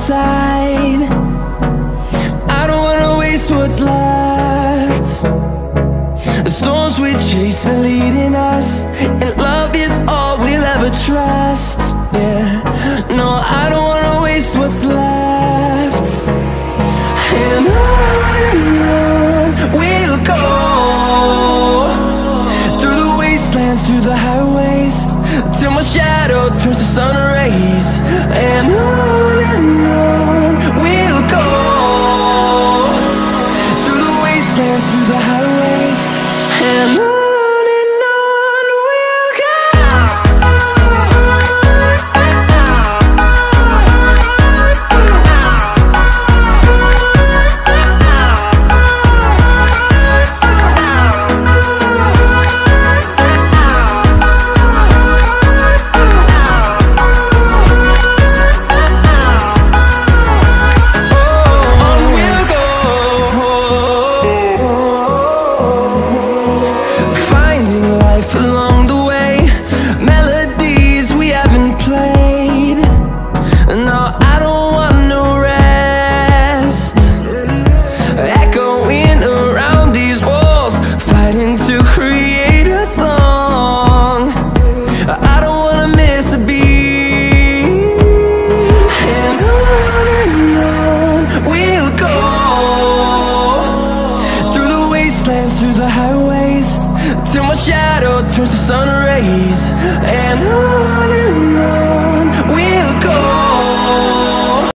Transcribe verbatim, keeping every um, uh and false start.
inside. I don't wanna waste what's left. The storms we chase are leading us, and love is all we'll ever trust. Yeah, no, I don't wanna waste what's left. And on and on we'll go, through the wastelands, through the highways, till my shadow turns to sun